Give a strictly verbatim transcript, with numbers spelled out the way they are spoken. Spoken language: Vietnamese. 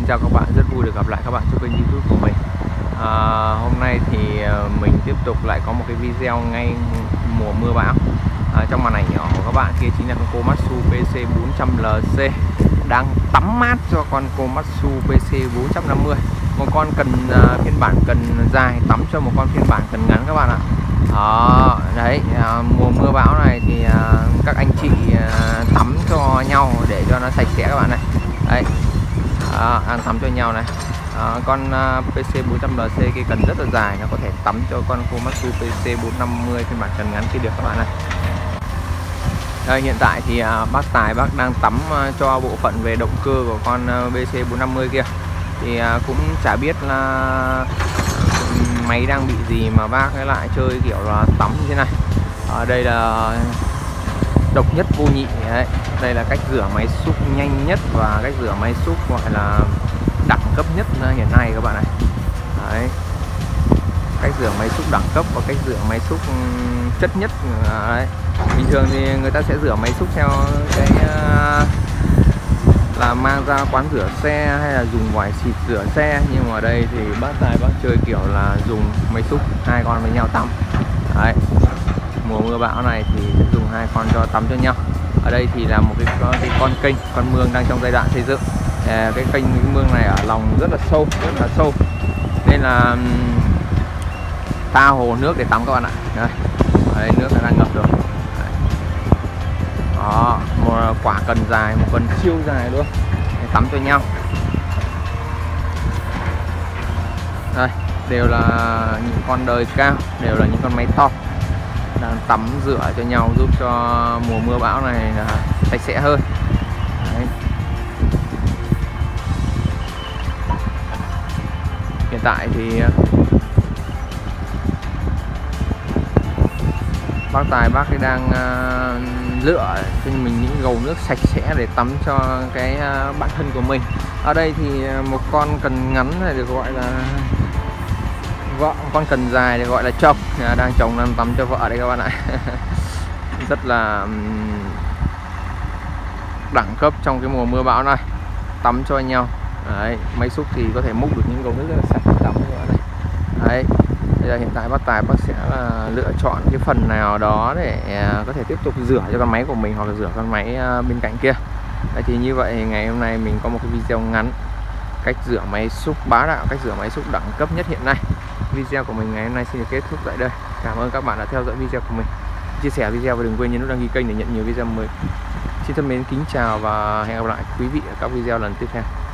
chào các bạn, rất vui được gặp lại các bạn trên kênh YouTube của mình. à, Hôm nay thì mình tiếp tục lại có một cái video ngay mùa mưa bão. à, Trong màn ảnh nhỏ của các bạn kia chính là con Komatsu P C bốn trăm L C đang tắm mát cho con Komatsu P C bốn năm mươi. Một con cần uh, phiên bản cần dài tắm cho một con phiên bản cần ngắn các bạn ạ. Đó, đấy, à, mùa mưa bão này thì à, các anh chị à, tắm cho nhau để cho nó sạch sẽ các bạn này. Đấy, à, đang tắm cho nhau này. à, Con à, P C bốn trăm L C cái cần rất là dài, nó có thể tắm cho con Komatsu P C bốn năm mươi phiên bản cần ngắn kia được các bạn này. Đây, hiện tại thì à, bác Tài bác đang tắm à, cho bộ phận về động cơ của con à, P C bốn năm mươi kia. Thì à, cũng chả biết là máy đang bị gì mà bác ấy lại chơi kiểu là tắm như thế này. Ở đây là độc nhất vô nhị đấy. Đây là cách rửa máy xúc nhanh nhất và cách rửa máy xúc gọi là đẳng cấp nhất hiện nay các bạn này. Đấy, cách rửa máy xúc đẳng cấp và cách rửa máy xúc chất nhất đấy. Bình thường thì người ta sẽ rửa máy xúc theo cái là mang ra quán rửa xe hay là dùng vòi xịt rửa xe, nhưng mà ở đây thì bác Tài bác chơi kiểu là dùng máy xúc hai con với nhau tắm. Đấy, mùa mưa bão này thì sẽ dùng hai con cho tắm cho nhau. Ở đây thì là một cái, cái con kênh, con mương đang trong giai đoạn xây dựng. à, cái kênh cái mương này ở lòng rất là sâu, rất là sâu, nên là tha hồ nước để tắm các bạn ạ. Đây, đấy, nước đang ngập rồi. Đó, một quả cần dài, một cần siêu dài luôn để tắm cho nhau. Đây, đều là những con đời cao, đều là những con máy to đang tắm rửa cho nhau, giúp cho mùa mưa bão này là sạch sẽ hơn. Đấy. Hiện tại thì bác Tài bác ấy đang uh, lựa cho mình những gầu nước sạch sẽ để tắm cho cái uh, bản thân của mình. Ở đây thì một con cần ngắn này được gọi là vợ, con cần dài được gọi là chồng, à, đang chồng đang tắm cho vợ đây các bạn ạ. Rất là um, đẳng cấp trong cái mùa mưa bão này, tắm cho nhau. Đấy, máy xúc thì có thể múc được những gầu nước rất là sạch tắm các bạn này. Đấy. Bây giờ hiện tại bác Tài bác sẽ là lựa chọn cái phần nào đó để có thể tiếp tục rửa cho con máy của mình hoặc là rửa con máy bên cạnh kia. Đấy, thì như vậy ngày hôm nay mình có một cái video ngắn cách rửa máy xúc bá đạo, cách rửa máy xúc đẳng cấp nhất hiện nay. Video của mình ngày hôm nay xin được kết thúc tại đây. Cảm ơn các bạn đã theo dõi video của mình, chia sẻ video và đừng quên nhấn nút đăng ký kênh để nhận nhiều video mới. Xin thân mến kính chào và hẹn gặp lại quý vị ở các video lần tiếp theo.